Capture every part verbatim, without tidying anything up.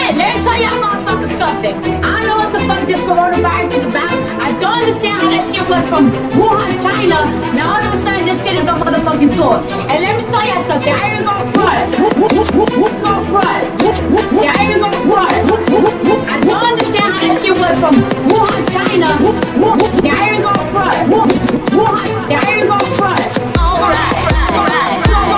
Listen, let me tell y'all motherfuckers something. I don't know what the fuck this coronavirus is about. I don't understand how that shit was from Wuhan, China. Now all of a sudden this shit is on motherfucking tour. And let me tell y'all something. I ain't gonna front. Who's gonna front? Yeah, I ain't gonna front. I don't understand how that shit was from Wuhan, China. Yeah, I ain't gonna front. Wuhan, yeah, I ain't gonna front. Alright, alright.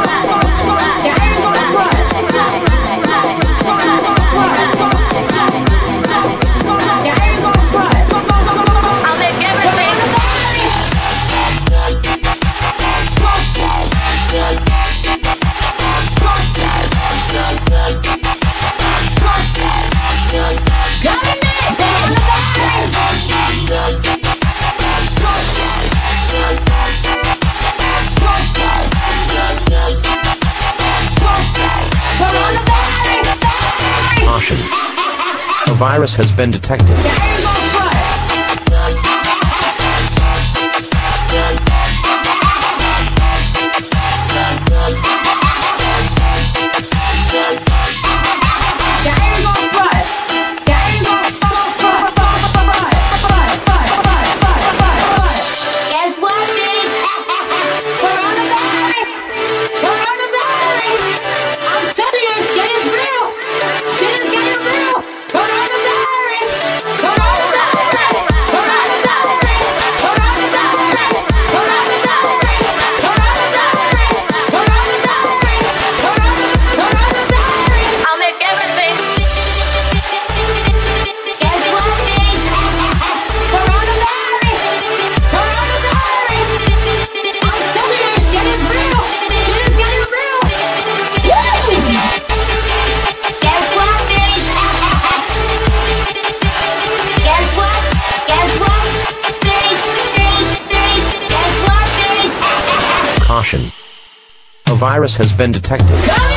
A virus has been detected. Caution. A virus has been detected.